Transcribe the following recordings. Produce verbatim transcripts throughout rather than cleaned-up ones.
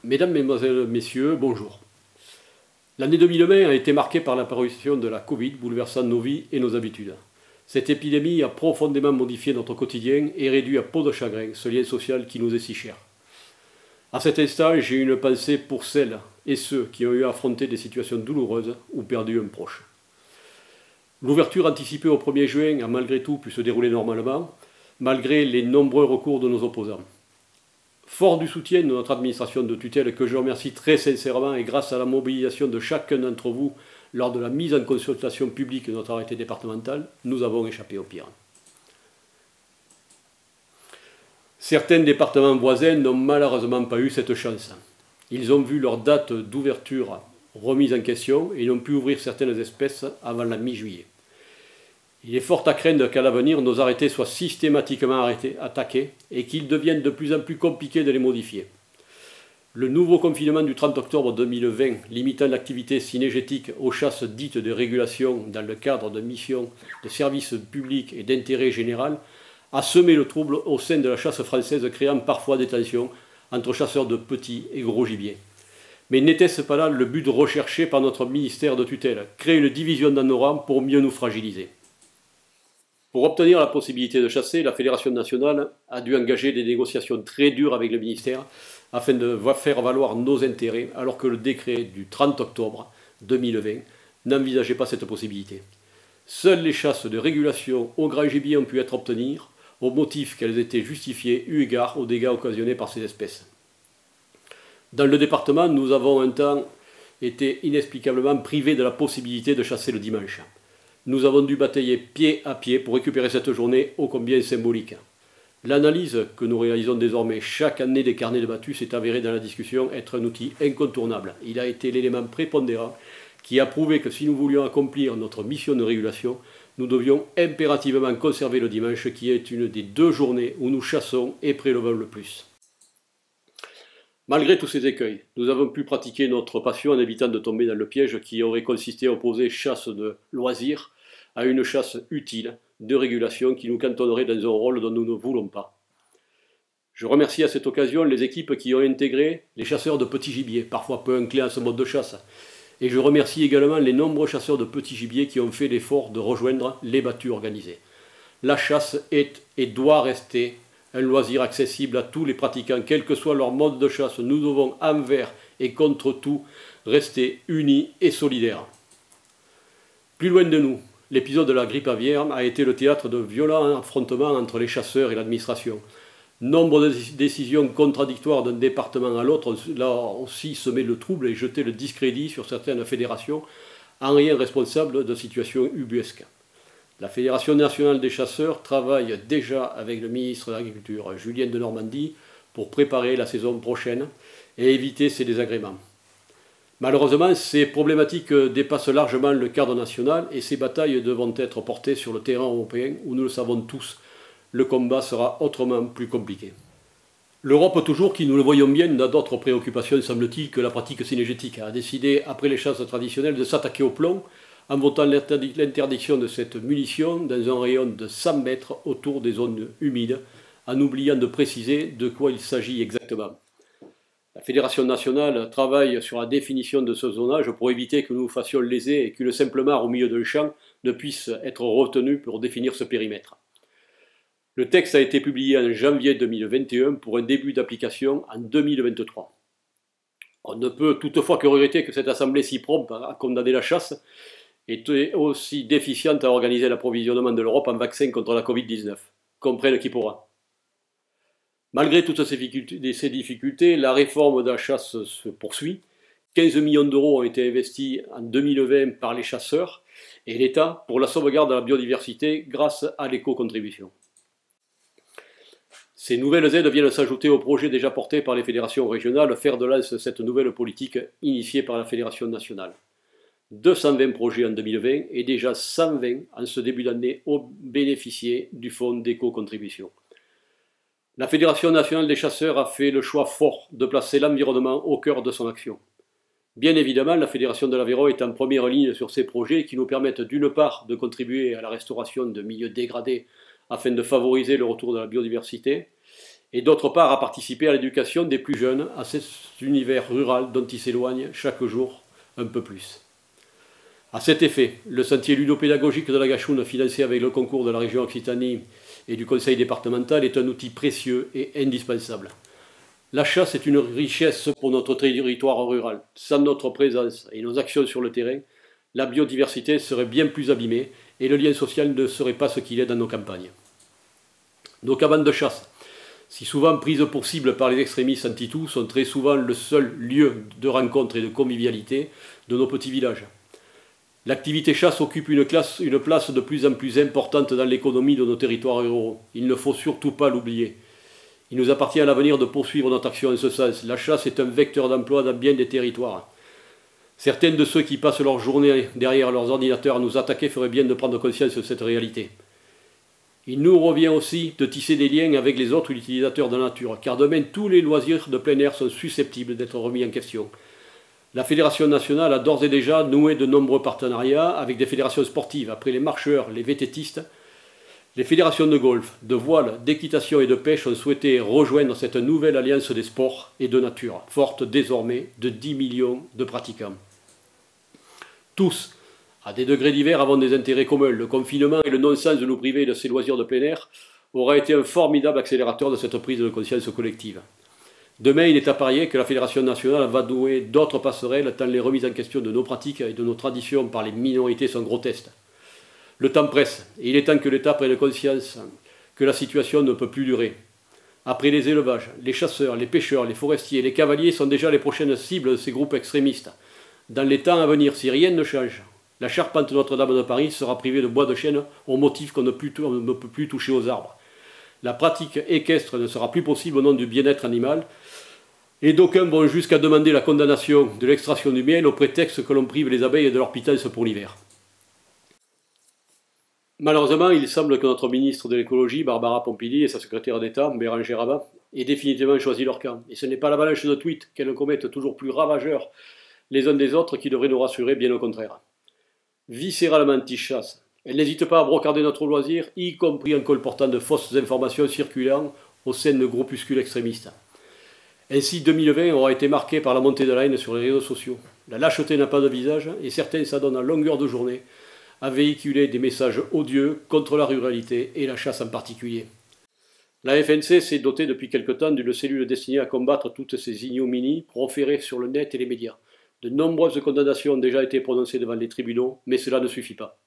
Mesdames, Mesdemoiselles, Messieurs, bonjour. L'année deux mille vingt a été marquée par l'apparition de la Covid, bouleversant nos vies et nos habitudes. Cette épidémie a profondément modifié notre quotidien et réduit à peau de chagrin ce lien social qui nous est si cher. À cet instant, j'ai une pensée pour celles et ceux qui ont eu à affronter des situations douloureuses ou perdu un proche. L'ouverture anticipée au premier juin a malgré tout pu se dérouler normalement, malgré les nombreux recours de nos opposants. Fort du soutien de notre administration de tutelle, que je remercie très sincèrement, et grâce à la mobilisation de chacun d'entre vous lors de la mise en consultation publique de notre arrêté départemental, nous avons échappé au pire. Certains départements voisins n'ont malheureusement pas eu cette chance. Ils ont vu leur date d'ouverture remise en question et n'ont pu ouvrir certaines espèces avant la mi-juillet. Il est fort à craindre qu'à l'avenir, nos arrêtés soient systématiquement arrêtés, attaqués et qu'il devienne de plus en plus compliqué de les modifier. Le nouveau confinement du trente octobre deux mille vingt, limitant l'activité cynégétique aux chasses dites de régulation dans le cadre de missions de service public et d'intérêt général, a semé le trouble au sein de la chasse française, créant parfois des tensions entre chasseurs de petits et gros gibier. Mais n'était-ce pas là le but recherché par notre ministère de tutelle, créer une division dans nos rangs pour mieux nous fragiliser? Pour obtenir la possibilité de chasser, la Fédération nationale a dû engager des négociations très dures avec le ministère afin de faire valoir nos intérêts, alors que le décret du trente octobre deux mille vingt n'envisageait pas cette possibilité. Seules les chasses de régulation au grand gibier ont pu être obtenues, au motif qu'elles étaient justifiées eu égard aux dégâts occasionnés par ces espèces. Dans le département, nous avons un temps été inexplicablement privés de la possibilité de chasser le dimanche. Nous avons dû batailler pied à pied pour récupérer cette journée ô combien symbolique. L'analyse que nous réalisons désormais chaque année des carnets de battus s'est avérée dans la discussion être un outil incontournable. Il a été l'élément prépondérant qui a prouvé que si nous voulions accomplir notre mission de régulation, nous devions impérativement conserver le dimanche, qui est une des deux journées où nous chassons et prélevons le plus. Malgré tous ces écueils, nous avons pu pratiquer notre passion en évitant de tomber dans le piège qui aurait consisté à opposer chasse de loisirs à une chasse utile, de régulation, qui nous cantonnerait dans un rôle dont nous ne voulons pas. Je remercie à cette occasion les équipes qui ont intégré les chasseurs de petits gibiers, parfois peu enclins à ce mode de chasse. Et je remercie également les nombreux chasseurs de petits gibiers qui ont fait l'effort de rejoindre les battues organisées. La chasse est et doit rester un loisir accessible à tous les pratiquants, quel que soit leur mode de chasse. Nous devons, envers et contre tout, rester unis et solidaires. Plus loin de nous, l'épisode de la grippe aviaire a été le théâtre de violents affrontements entre les chasseurs et l'administration. Nombre de décisions contradictoires d'un département à l'autre ont là aussi semé le trouble et jeté le discrédit sur certaines fédérations, en rien responsables de situations ubuesques. La Fédération nationale des chasseurs travaille déjà avec le ministre de l'Agriculture, Julien Denormandie, pour préparer la saison prochaine et éviter ces désagréments. Malheureusement, ces problématiques dépassent largement le cadre national et ces batailles devront être portées sur le terrain européen où, nous le savons tous, le combat sera autrement plus compliqué. L'Europe, toujours, qui, nous le voyons bien, n'a d'autres préoccupations, semble-t-il, que la pratique cynégétique, a décidé, après les chasses traditionnelles, de s'attaquer au plomb en votant l'interdiction de cette munition dans un rayon de cent mètres autour des zones humides, en oubliant de préciser de quoi il s'agit exactement. La Fédération nationale travaille sur la définition de ce zonage pour éviter que nous nous fassions léser et qu'une simple mare au milieu d'un champ ne puisse être retenue pour définir ce périmètre. Le texte a été publié en janvier deux mille vingt et un pour un début d'application en deux mille vingt-trois. On ne peut toutefois que regretter que cette assemblée si prompte à condamner la chasse est aussi déficiente à organiser l'approvisionnement de l'Europe en vaccins contre la Covid dix-neuf. Comprenne qui pourra. Malgré toutes ces difficultés, la réforme de la chasse se poursuit. quinze millions d'euros ont été investis en deux mille vingt par les chasseurs et l'État pour la sauvegarde de la biodiversité grâce à l'éco-contribution. Ces nouvelles aides viennent s'ajouter aux projets déjà portés par les fédérations régionales, fer de lance de cette nouvelle politique initiée par la Fédération nationale. deux cent vingt projets en deux mille vingt et déjà cent vingt en ce début d'année ont bénéficié du fonds d'éco-contribution. La Fédération nationale des chasseurs a fait le choix fort de placer l'environnement au cœur de son action. Bien évidemment, la Fédération de l'Aveyron est en première ligne sur ces projets qui nous permettent d'une part de contribuer à la restauration de milieux dégradés afin de favoriser le retour de la biodiversité, et d'autre part à participer à l'éducation des plus jeunes à cet univers rural dont ils s'éloignent chaque jour un peu plus. À cet effet, le sentier ludopédagogique de la Gachoune, financé avec le concours de la région Occitanie et du conseil départemental, est un outil précieux et indispensable. La chasse est une richesse pour notre territoire rural. Sans notre présence et nos actions sur le terrain, la biodiversité serait bien plus abîmée et le lien social ne serait pas ce qu'il est dans nos campagnes. Nos cabanes de chasse, si souvent prises pour cible par les extrémistes anti-tout, sont très souvent le seul lieu de rencontre et de convivialité de nos petits villages. L'activité chasse occupe une, classe, une place de plus en plus importante dans l'économie de nos territoires ruraux. Il ne faut surtout pas l'oublier. Il nous appartient à l'avenir de poursuivre notre action en ce sens. La chasse est un vecteur d'emploi dans bien des territoires. Certains de ceux qui passent leur journée derrière leurs ordinateurs à nous attaquer feraient bien de prendre conscience de cette réalité. Il nous revient aussi de tisser des liens avec les autres utilisateurs de la nature, car demain tous les loisirs de plein air sont susceptibles d'être remis en question. La Fédération nationale a d'ores et déjà noué de nombreux partenariats avec des fédérations sportives, après les marcheurs, les vététistes. Les fédérations de golf, de voile, d'équitation et de pêche ont souhaité rejoindre cette nouvelle alliance des sports et de nature, forte désormais de dix millions de pratiquants. Tous, à des degrés divers, avons des intérêts communs. Le confinement et le non-sens de nous priver de ces loisirs de plein air aura été un formidable accélérateur de cette prise de conscience collective. Demain, il est à parier que la Fédération nationale va nouer d'autres passerelles tant les remises en question de nos pratiques et de nos traditions par les minorités sont grotesques. Le temps presse et il est temps que l'État prenne conscience que la situation ne peut plus durer. Après les élevages, les chasseurs, les pêcheurs, les forestiers, les cavaliers sont déjà les prochaines cibles de ces groupes extrémistes. Dans les temps à venir, si rien ne change, la charpente Notre-Dame de Paris sera privée de bois de chêne au motif qu'on ne peut plus toucher aux arbres. La pratique équestre ne sera plus possible au nom du bien-être animal, et d'aucuns vont jusqu'à demander la condamnation de l'extraction du miel au prétexte que l'on prive les abeilles de leur pitance pour l'hiver. Malheureusement, il semble que notre ministre de l'écologie, Barbara Pompili, et sa secrétaire d'État, Bérangère Abba, aient définitivement choisi leur camp. Et ce n'est pas l'avalanche de tweets qu'elles commettent toujours plus ravageurs les uns des autres qui devrait nous rassurer, bien au contraire. Viscéralement anti-chasse, elle n'hésite pas à brocarder notre loisir, y compris en colportant de fausses informations circulant au sein de groupuscules extrémistes. Ainsi, deux mille vingt aura été marqué par la montée de la haine sur les réseaux sociaux. La lâcheté n'a pas de visage et certains s'adonnent à longueur de journée à véhiculer des messages odieux contre la ruralité et la chasse en particulier. La F N C s'est dotée depuis quelque temps d'une cellule destinée à combattre toutes ces ignominies proférées sur le net et les médias. De nombreuses condamnations ont déjà été prononcées devant les tribunaux, mais cela ne suffit pas.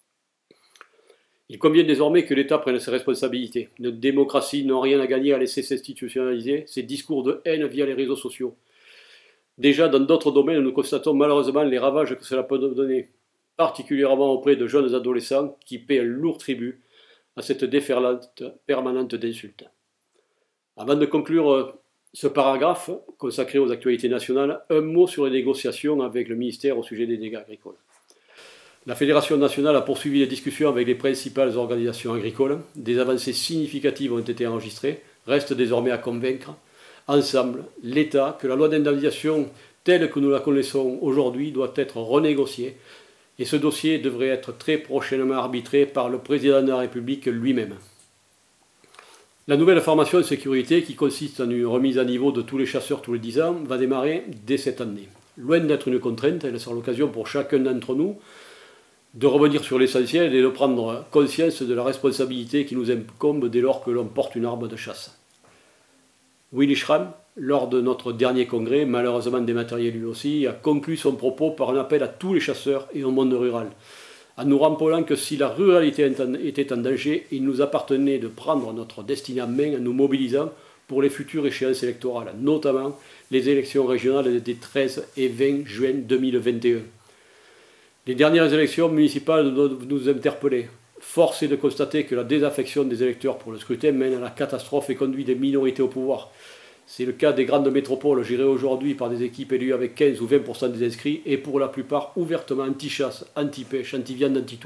Il convient désormais que l'État prenne ses responsabilités. Nos démocraties n'ont rien à gagner à laisser s'institutionnaliser ces discours de haine via les réseaux sociaux. Déjà, dans d'autres domaines, nous constatons malheureusement les ravages que cela peut donner, particulièrement auprès de jeunes adolescents qui paient un lourd tribut à cette déferlante permanente d'insultes. Avant de conclure ce paragraphe consacré aux actualités nationales, un mot sur les négociations avec le ministère au sujet des dégâts agricoles. La Fédération nationale a poursuivi les discussions avec les principales organisations agricoles. Des avancées significatives ont été enregistrées. Reste désormais à convaincre, ensemble, l'État que la loi d'indemnisation telle que nous la connaissons aujourd'hui doit être renégociée et ce dossier devrait être très prochainement arbitré par le président de la République lui-même. La nouvelle formation de sécurité, qui consiste en une remise à niveau de tous les chasseurs tous les dix ans, va démarrer dès cette année. Loin d'être une contrainte, elle sera l'occasion pour chacun d'entre nous de revenir sur l'essentiel et de prendre conscience de la responsabilité qui nous incombe dès lors que l'on porte une arme de chasse. Willy Schramm, lors de notre dernier congrès, malheureusement dématérialisé lui aussi, a conclu son propos par un appel à tous les chasseurs et au monde rural, en nous rappelant que si la ruralité était en danger, il nous appartenait de prendre notre destinée en main en nous mobilisant pour les futures échéances électorales, notamment les élections régionales des treize et vingt juin deux mille vingt et un. Les dernières élections municipales doivent nous interpeller. Force est de constater que la désaffection des électeurs pour le scrutin mène à la catastrophe et conduit des minorités au pouvoir. C'est le cas des grandes métropoles, gérées aujourd'hui par des équipes élues avec quinze ou vingt pour cent des inscrits et pour la plupart ouvertement anti-chasse, anti-pêche, anti-viande, anti-tout.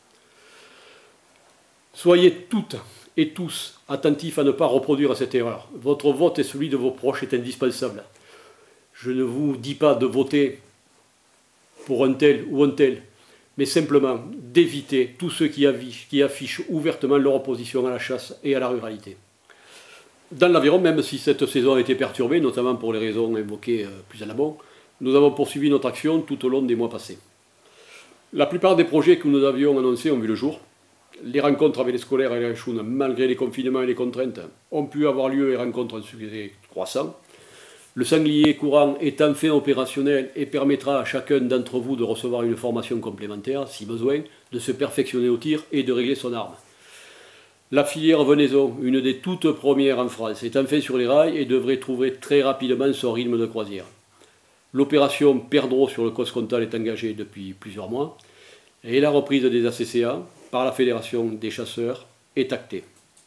Soyez toutes et tous attentifs à ne pas reproduire cette erreur. Votre vote et celui de vos proches est indispensable. Je ne vous dis pas de voter pour un tel ou un tel, mais simplement d'éviter tous ceux qui affichent, qui affichent ouvertement leur opposition à la chasse et à la ruralité. Dans l'aviron, même si cette saison a été perturbée, notamment pour les raisons évoquées plus en amont, nous avons poursuivi notre action tout au long des mois passés. La plupart des projets que nous avions annoncés ont vu le jour. Les rencontres avec les scolaires et les Anchoun, malgré les confinements et les contraintes, ont pu avoir lieu et rencontrent un succès croissant. Le sanglier courant est enfin opérationnel et permettra à chacun d'entre vous de recevoir une formation complémentaire, si besoin, de se perfectionner au tir et de régler son arme. La filière venaison, une des toutes premières en France, est enfin sur les rails et devrait trouver très rapidement son rythme de croisière. L'opération Perdreau sur le Coscontal est engagée depuis plusieurs mois et la reprise des A C C A par la Fédération des chasseurs est actée.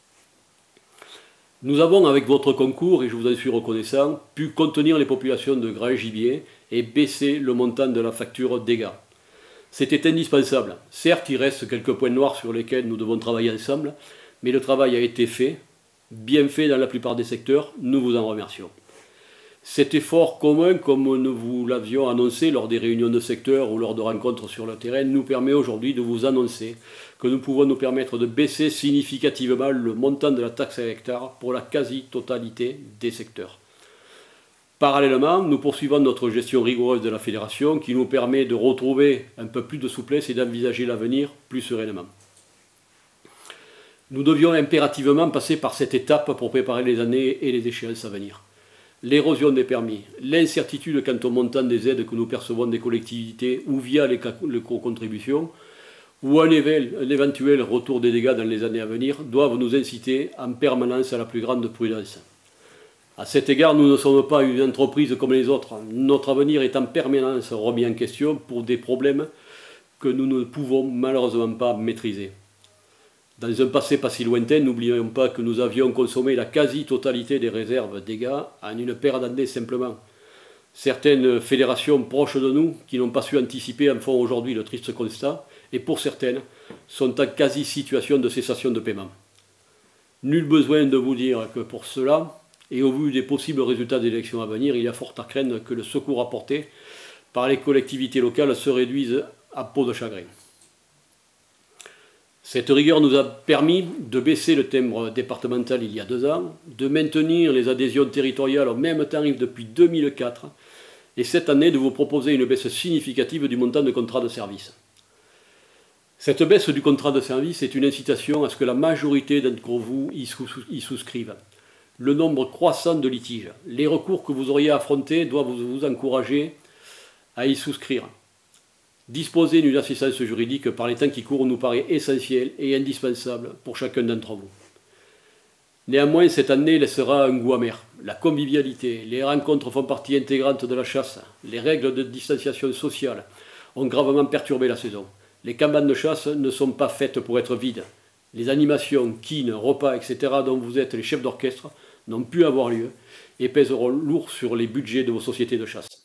Nous avons, avec votre concours, et je vous en suis reconnaissant, pu contenir les populations de grand gibier et baisser le montant de la facture dégâts. C'était indispensable. Certes, il reste quelques points noirs sur lesquels nous devons travailler ensemble, mais le travail a été fait, bien fait dans la plupart des secteurs, nous vous en remercions. Cet effort commun, comme nous vous l'avions annoncé lors des réunions de secteur ou lors de rencontres sur le terrain, nous permet aujourd'hui de vous annoncer que nous pouvons nous permettre de baisser significativement le montant de la taxe à hectare pour la quasi-totalité des secteurs. Parallèlement, nous poursuivons notre gestion rigoureuse de la fédération qui nous permet de retrouver un peu plus de souplesse et d'envisager l'avenir plus sereinement. Nous devions impérativement passer par cette étape pour préparer les années et les échéances à venir. L'érosion des permis, l'incertitude quant au montant des aides que nous percevons des collectivités ou via les co-contributions, ou un éventuel retour des dégâts dans les années à venir, doivent nous inciter en permanence à la plus grande prudence. À cet égard, nous ne sommes pas une entreprise comme les autres. Notre avenir est en permanence remis en question pour des problèmes que nous ne pouvons malheureusement pas maîtriser. Dans un passé pas si lointain, n'oublions pas que nous avions consommé la quasi-totalité des réserves dégâts en une paire d'années simplement. Certaines fédérations proches de nous, qui n'ont pas su anticiper, en font aujourd'hui le triste constat, et pour certaines, sont en quasi-situation de cessation de paiement. Nul besoin de vous dire que pour cela, et au vu des possibles résultats des élections à venir, il y a fort à craindre que le secours apporté par les collectivités locales se réduise à peau de chagrin. Cette rigueur nous a permis de baisser le timbre départemental il y a deux ans, de maintenir les adhésions territoriales au même tarif depuis deux mille quatre, et cette année de vous proposer une baisse significative du montant de contrat de service. Cette baisse du contrat de service est une incitation à ce que la majorité d'entre vous y, sous y souscrivent. Le nombre croissant de litiges, les recours que vous auriez à affronter doivent vous encourager à y souscrire. Disposer d'une assistance juridique par les temps qui courent nous paraît essentiel et indispensable pour chacun d'entre vous. Néanmoins, cette année laissera un goût amer. La convivialité, les rencontres font partie intégrante de la chasse. Les règles de distanciation sociale ont gravement perturbé la saison. Les cabanes de chasse ne sont pas faites pour être vides. Les animations, quines, repas, et cetera dont vous êtes les chefs d'orchestre n'ont pu avoir lieu et pèseront lourd sur les budgets de vos sociétés de chasse.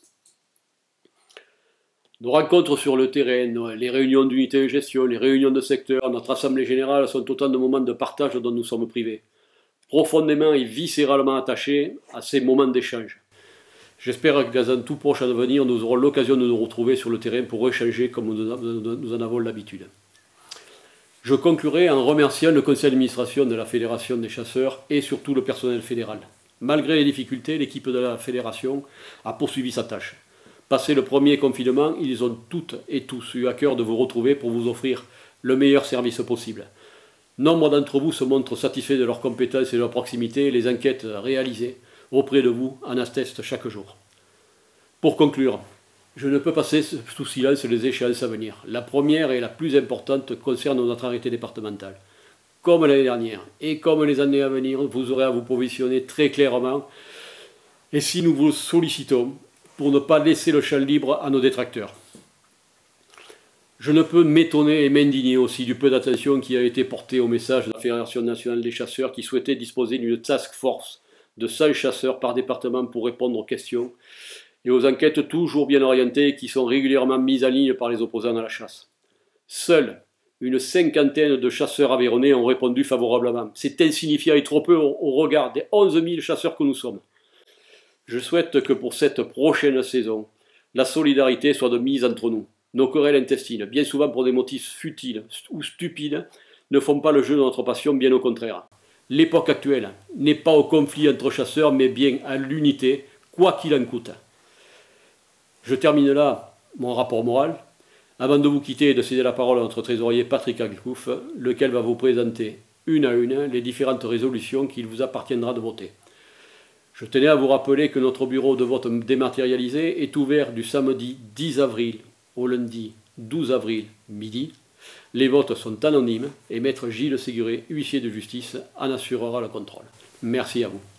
Nos rencontres sur le terrain, les réunions d'unité de gestion, les réunions de secteur, notre assemblée générale sont autant de moments de partage dont nous sommes privés. Profondément et viscéralement attachés à ces moments d'échange. J'espère que dans un tout proche avenir, nous aurons l'occasion de nous retrouver sur le terrain pour échanger comme nous en avons l'habitude. Je conclurai en remerciant le conseil d'administration de la Fédération des chasseurs et surtout le personnel fédéral. Malgré les difficultés, l'équipe de la Fédération a poursuivi sa tâche. Passé le premier confinement, ils ont toutes et tous eu à cœur de vous retrouver pour vous offrir le meilleur service possible. Nombre d'entre vous se montrent satisfaits de leurs compétences et de leur proximité, et les enquêtes réalisées auprès de vous en attestent chaque jour. Pour conclure, je ne peux passer sous silence les échéances à venir. La première et la plus importante concerne notre arrêté départemental. Comme l'année dernière et comme les années à venir, vous aurez à vous positionner très clairement. Et si nous vous sollicitons, pour ne pas laisser le champ libre à nos détracteurs. Je ne peux m'étonner et m'indigner aussi du peu d'attention qui a été portée au message de la Fédération nationale des chasseurs qui souhaitait disposer d'une task force de cent chasseurs par département pour répondre aux questions et aux enquêtes toujours bien orientées qui sont régulièrement mises en ligne par les opposants à la chasse. Seuls une cinquantaine de chasseurs aveyronnais ont répondu favorablement. C'est insignifiant et trop peu au regard des onze mille chasseurs que nous sommes. Je souhaite que pour cette prochaine saison, la solidarité soit de mise entre nous. Nos querelles intestines, bien souvent pour des motifs futiles ou stupides, ne font pas le jeu de notre passion, bien au contraire. L'époque actuelle n'est pas au conflit entre chasseurs, mais bien à l'unité, quoi qu'il en coûte. Je termine là mon rapport moral, avant de vous quitter et de céder la parole à notre trésorier Patrick Aglouf, lequel va vous présenter une à une les différentes résolutions qu'il vous appartiendra de voter. Je tenais à vous rappeler que notre bureau de vote dématérialisé est ouvert du samedi dix avril au lundi douze avril midi. Les votes sont anonymes et maître Gilles Séguré, huissier de justice, en assurera le contrôle. Merci à vous.